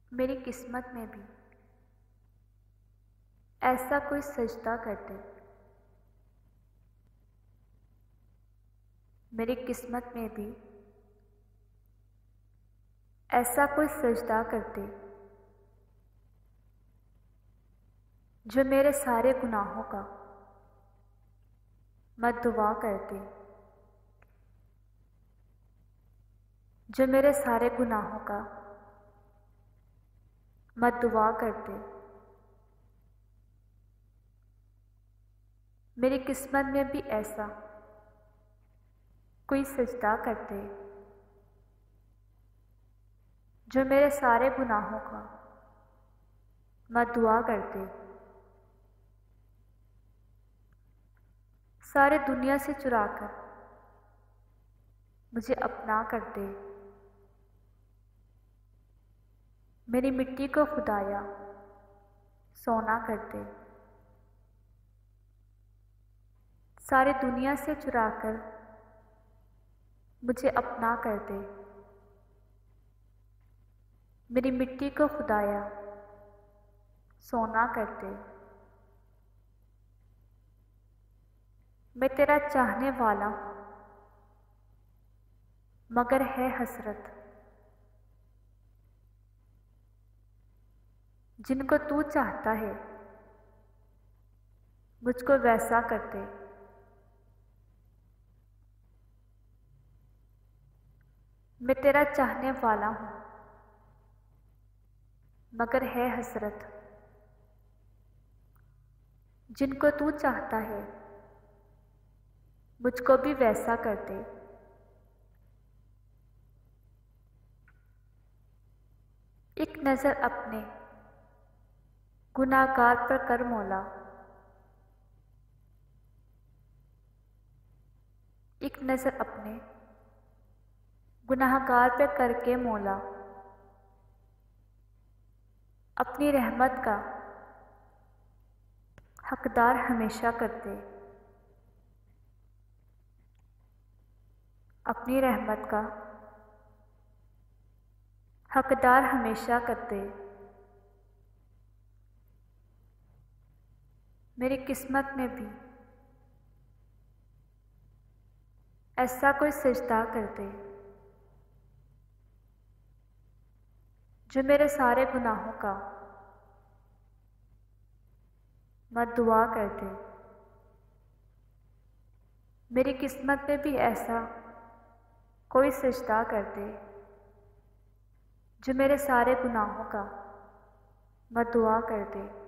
मेरी किस्मत में भी ऐसा कोई सजदा कर दे। मेरी किस्मत में भी ऐसा कोई सजदा कर दे जो मेरे सारे गुनाहों का मद्दुआ कर दे, जो मेरे सारे गुनाहों का मद्दुआ कर दे। मेरी किस्मत में भी ऐसा कोई सजदा कर दे जो मेरे सारे गुनाहों का मद्दुआ कर दे। सारे दुनिया से चुराकर मुझे अपना कर दे। मेरी मिट्टी को खुदाया सोना कर दे। सारी दुनिया से चुराकर मुझे अपना कर दे। मेरी मिट्टी को खुदाया सोना कर दे। मैं तेरा चाहने वाला हूँ, मगर है हसरत जिनको तू चाहता है मुझको वैसा कर दे। मैं तेरा चाहने वाला हूँ, मगर है हसरत जिनको तू चाहता है मुझको भी वैसा कर दे। एक नज़र अपने गुनाहगार पर कर मौला, एक नज़र अपने गुनाहगार पे करके मौला, अपनी रहमत का हकदार हमेशा कर दे। अपनी रहमत का हकदार हमेशा कर दे। मेरी किस्मत में भी ऐसा कोई सजदा कर दे जो मेरे सारे गुनाहों का मद्दुआ कर दे। मेरी किस्मत में भी ऐसा कोई सजदा कर दे जो मेरे सारे गुनाहों का मद्दुआ कर दे।